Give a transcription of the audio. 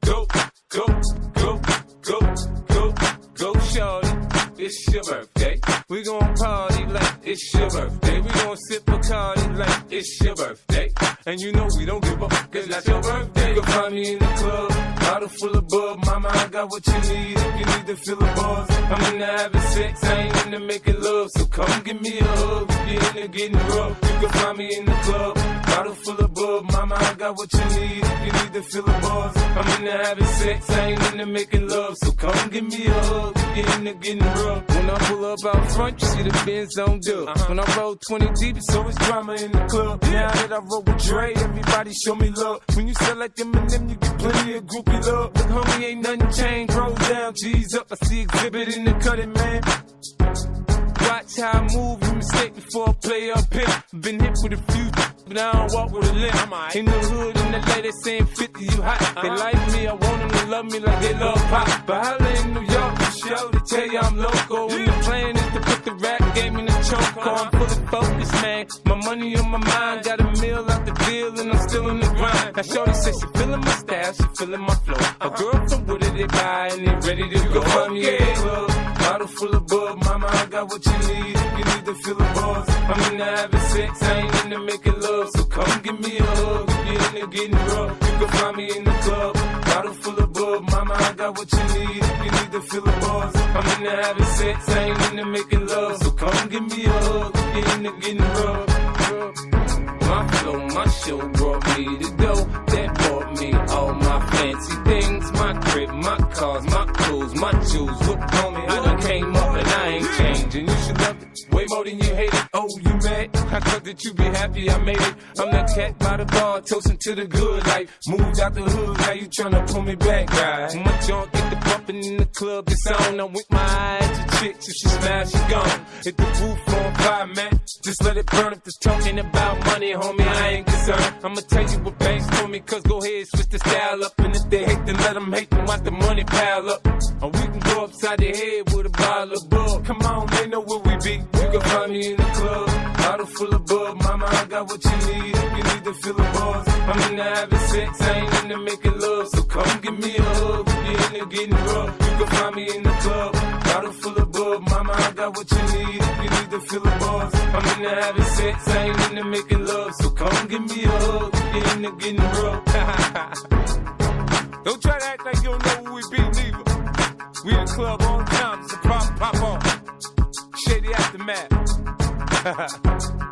Go, go, go, go, go, go, shorty. It's your birthday. We gon' party like it's your birthday. We gon' sip Bacardi like it's your birthday. And you know we don't give a fuck, cause that's your birthday. You can find me in the club, bottle full of bub. Mama, I got what you need if you need to fill the bars. I'm into having sex, I ain't into making love. So come give me a hug if you're into getting rough. You can find me in the club, bottle full of bub. Mama, I got what you need if you need to fill the bars. I'm into having sex, I ain't into making love. So come give me a hug if you're into getting rough. When I pull up out front, you see the Benz on dub. When I roll 20 deep, it's always drama in the club. Now that I roll with Dre, everybody show me love. When you sell like Eminem, you get plenty of groupie love. But homie, ain't nothing changed. Roll down, G's up. I see exhibit in the cutting, man. Watch how I move, you mistake before I play up here. Been hit with a few, but I don't walk with a limp. In the hood, in the LA, they saying 50, you hot. They like me, I want them to love me like they love pop. But holla in New York, for sure, they tell you I'm loco. When the plan is to put the rap game in the choke. I'm fully focused, man. My money on my mind, got a meal out the deal, and I'm still in the grind. Now shorty says she feeling my style, she feeling my flow. A girl from Wooded, they buy, and they ready to go. Find me in the club, bottle full of bub. Mama, I got what you need if you need to fill the bars. I'm into having sex, I ain't into making love. So come give me a hug if you're into getting rough. You can find me in the club, bottle full of bub. Mama, I got what you need if you need to fill the bars. I'm into having sex, I ain't into making love. So come give me a hug if you're into getting rough. My flow, my show brought me the dough that bought me all my fancy things. My crib, my cars, my clothes, my jewels. Look on me, I done came up and I ain't changing. You should love it way more than you hate it. Oh, you mad? I thought that you be happy I made it. I'm that cat by the bar, toasting to the good life. Moved out the hood, now you tryna pull me back, right? My junk get the bumping in the club, it's on. I'm with my eyes to chicks, if she smash, she gone. Hit the roof on fire, man. Just let it burn if it's talking about money, homie, I ain't concerned. I'ma tell you what banks told me, cause go ahead, switch the style up. And if they hate, then let them hate, then watch the money pile up. Or we can go upside the head with a bottle of bug. Come on, they know where we be. You can find me in the club, bottle full of bub. Mama, I got what you need if you need to fill the bars. I'm into having sex, I ain't into making love. So come give me a hug if you're into getting rough. You can find me in the club, bottle full of bub. Mama, I got what you need if you need to fill the bars. I'm into having sex, I ain't into making love. So come give me a hug if you're into getting rough. Don't try to act like you don't know who we be, neither. We in the club all the time, it's a problem, pop on. Shady Aftermath.